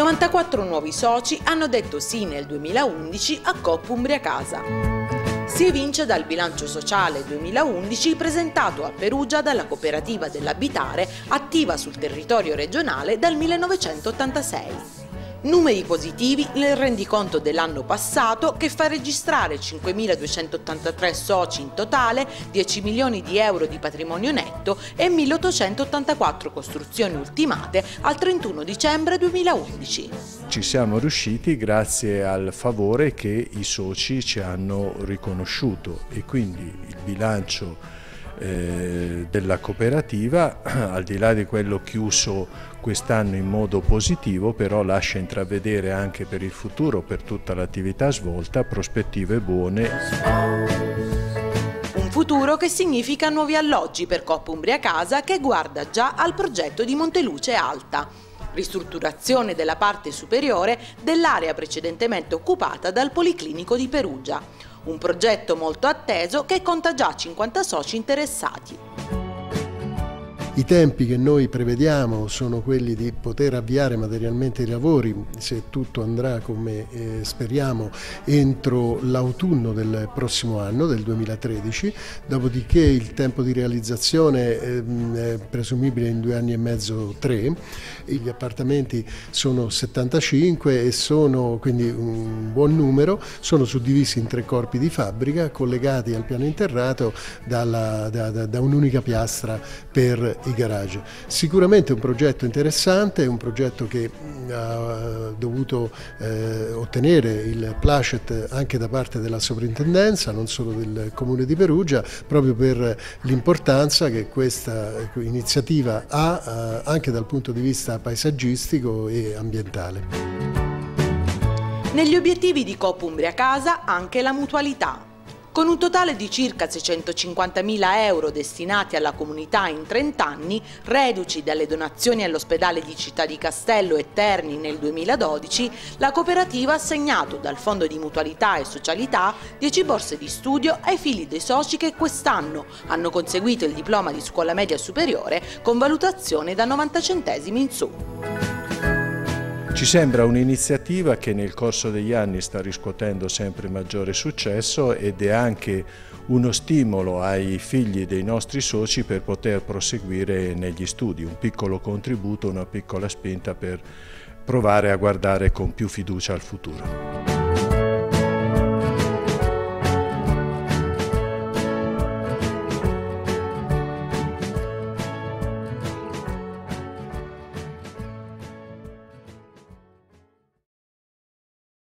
94 nuovi soci hanno detto sì nel 2011 a Coop Umbria Casa. Si evince dal bilancio sociale 2011 presentato a Perugia dalla cooperativa dell'Abitare, attiva sul territorio regionale dal 1986. Numeri positivi nel rendiconto dell'anno passato, che fa registrare 5.283 soci in totale, 10 milioni di euro di patrimonio netto e 1.884 costruzioni ultimate al 31 dicembre 2011. Ci siamo riusciti grazie al favore che i soci ci hanno riconosciuto e quindi il bilancio della cooperativa, al di là di quello chiuso quest'anno in modo positivo, però lascia intravedere anche per il futuro, per tutta l'attività svolta, prospettive buone. Un futuro che significa nuovi alloggi per Coop Umbria Casa, che guarda già al progetto di Monteluce Alta. Ristrutturazione della parte superiore dell'area precedentemente occupata dal Policlinico di Perugia. Un progetto molto atteso che conta già 50 soci interessati. I tempi che noi prevediamo sono quelli di poter avviare materialmente i lavori, se tutto andrà come speriamo, entro l'autunno del prossimo anno, del 2013, dopodiché il tempo di realizzazione è presumibile in 2 anni e mezzo, 3. Gli appartamenti sono 75 e sono quindi un buon numero, sono suddivisi in 3 corpi di fabbrica collegati al piano interrato da un'unica piastra per i garage. Sicuramente un progetto interessante, un progetto che ha dovuto ottenere il placet anche da parte della sovrintendenza, non solo del Comune di Perugia, proprio per l'importanza che questa iniziativa ha anche dal punto di vista paesaggistico e ambientale. Negli obiettivi di Coop Umbria Casa anche la mutualità. Con un totale di circa 650.000 euro destinati alla comunità in 30 anni, reduci dalle donazioni all'ospedale di Città di Castello e Terni nel 2012, la cooperativa ha assegnato dal Fondo di Mutualità e Socialità 10 borse di studio ai figli dei soci che quest'anno hanno conseguito il diploma di scuola media superiore con valutazione da 90 centesimi in su. Ci sembra un'iniziativa che nel corso degli anni sta riscuotendo sempre maggiore successo ed è anche uno stimolo ai figli dei nostri soci per poter proseguire negli studi, un piccolo contributo, una piccola spinta per provare a guardare con più fiducia al futuro.